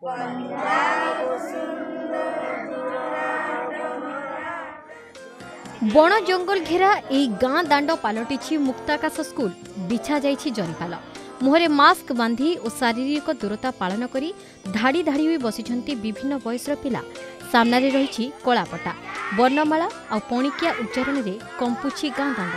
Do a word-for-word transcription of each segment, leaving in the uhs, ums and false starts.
बण जंगल घेरा ए गाँ दांड पलटि मुक्ताकाश स्कूल बिछा जाइछि जरीपाल मुहरे मास्क बांधी और शारीरिक दूरता पालन करी धाड़ी धाड़ी होई बसिछंती विभिन्न बयसर पिला सामने रही कलापटा वर्णमाला और पणिकिया उच्चारण में कंपुछि गाँ दांड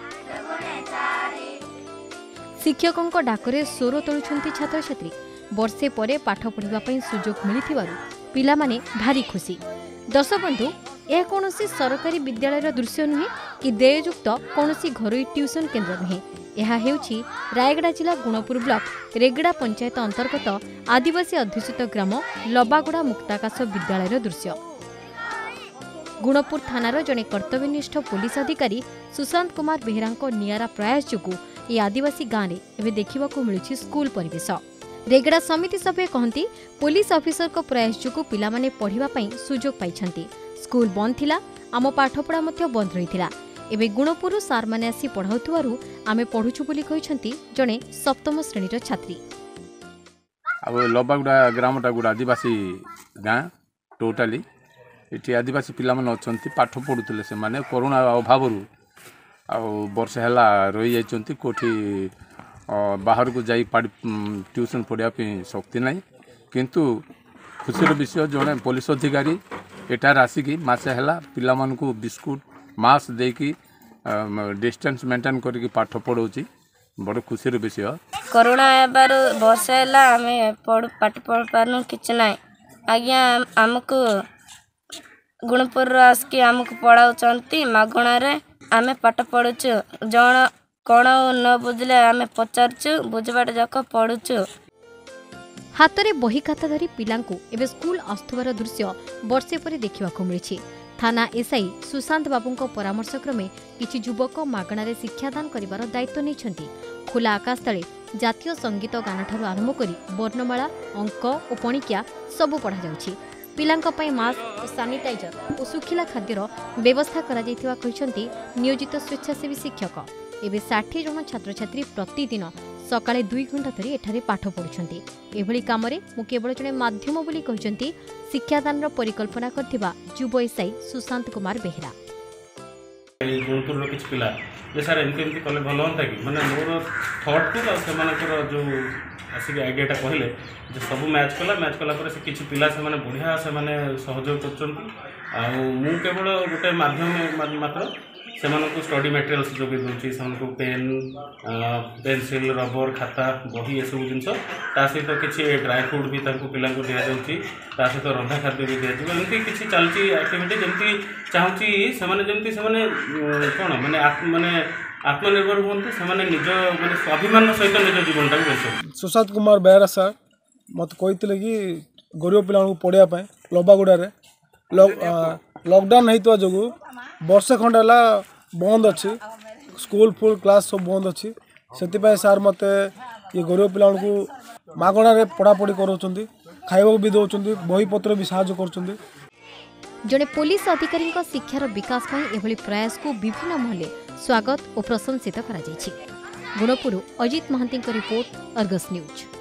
शिक्षकों डाकरे स्वर तोलुछंती छात्र छात्री वर्षे परे पाठ पढ़ाई सुजोग मिलिथिबारु पिला माने भारी खुशी। दर्शक बंधु यह कौन सरकारी विद्यालय दृश्य नुहे कि देययुक्त कौन घरोई ट्यूशन केन्द्र नुहे यह हेउछि रायगड़ा जिला गुणपुर ब्लॉक रेगड़ा पंचायत अंतर्गत आदिवासी अध्युषित ग्राम लबागुड़ा मुक्ताकाश विद्यालय दृश्य। गुणपुर थानार जड़े कर्तव्यनिष्ठ पुलिस अधिकारी सुशांत कुमार बेहेरा नियारा प्रयास जोगु ये आदिवासी गाँव में एवं देखा मिलूँ स्कूल परिवेश। रेगड़ा समिति सभ्य कहती पुलिस ऑफिसर को प्रयास जोगु पिला माने पढ़ाई सुजोग पाइछंती। स्कूल बंद थिला आम पाठपढ़ा बंद रही एवं गुणपुर सार माने आसी पढ़ाउथुवारु आमे पढ़ुछु बोली कहिसंती जणे सप्तम श्रेणीर छात्री। अब लबागुड़ा ग्रामटा गुड़ा आदिवासी गाँ टोटाली ये आदिवासी पिला माने अछंती पाठ पढ़ुतले से माने कोरोना अभावरु आ वर्ष हैला रही जाइछंती कोठी बाहर को जाई ट्यूशन पढ़िया शक्ति नहीं किंतु खुशीर विषय जड़े पुलिस अधिकारी एटार आसिकी मासे हैला पिला मानकु बिस्कुट मास्क देकी डिस्टेंस मेंटेन करके पाठ पढ़ाऊँ बड़ खुशीर विषय। कोरोना एबार वर्ष हैला आमे पढ़ पाठ पढ़ पारनु किछ नाही आज्ञा आमको गुणपुर आसकी आमको पढ़ाउचंती मागणा रे आमे पाठ पढ़ुछु जण कौन न बुझले आमे पचारछु बुझबाट जाक पढ़ुछु। हाथ में बही खाता धरी पिलांकु एवं स्कूल आसुवार दृश्य वर्षे पर देखा मिली। थाना एसआई सुशांत बाबू परामर्श क्रमे किछि युवक मागणारे शिक्षादान करिवार दायित्व नहीं। खुला आकाश तले जातीय संगीत गान ठारू आरंभ करी वर्णमाला अंक और पणिकिया सबू पढ़ा जाउछि। पिलांक पई मास्क और सानिटाइजर और सुखिला खाद्यर व्यवस्था करा जायतिबा कहिसंती नियोजित स्वेच्छासेवी शिक्षक। एवं षाठी जन छात्र छात्री प्रतिदिन सकाळे दुई घंटा धरी एठारे पाठ पढ़ुछंती। एभली कामरे मु केवल जने माध्यम बोली कहिसंती शिक्षादानर परिकल्पना करथिबा युव एसआई सुशांत कुमार बेहेरा। गुणपुर किछ पिला जे सर एमती एमती कले भल होता कि माने मोर थॉट टू से मानकर जो आसिक आइडियाटा कहले जे सब मैच कला मैच कला पर से किछ पिला से माने बढ़िया से माने सहयोग करछंती आ मु केवल गोटे माध्यम मात्र से स्टडी मटेरियल्स जो भी दूसरी से पेन पेनसिल रबर खाता बही ये सब जिन सहित किसी ड्राई फ्रूट भी पिला दि जाऊँगी सहित रंधा खाद्य भी दि जाए एमती किसी चलती एक्टिविटी जमी चाहूँगी से कौन माने माने आत्मनिर्भर हूँ से निज माने स्वाभिमान सहित निज जीवन टाक बस। सुशांत कुमार बेहरा सार मत कहते कि गरीब पिला पढ़ाई लबागुड़ा लॉकडाउन होता जो वर्ष खंड है बंद अच्छी स्कूल फुल क्लास सब बंद अच्छी से सार मत ये गरीब पिला मागणार पढ़ापढ़ी कर खाइबा भी दौरान बहीपत्र भी साहय कर। जड़े पुलिस अधिकारी शिक्षार विकास एभली प्रयास को विभिन्न महले स्वागत और प्रशंसित करा जायछि। Gunupur Ajit Mahanty report Argus news.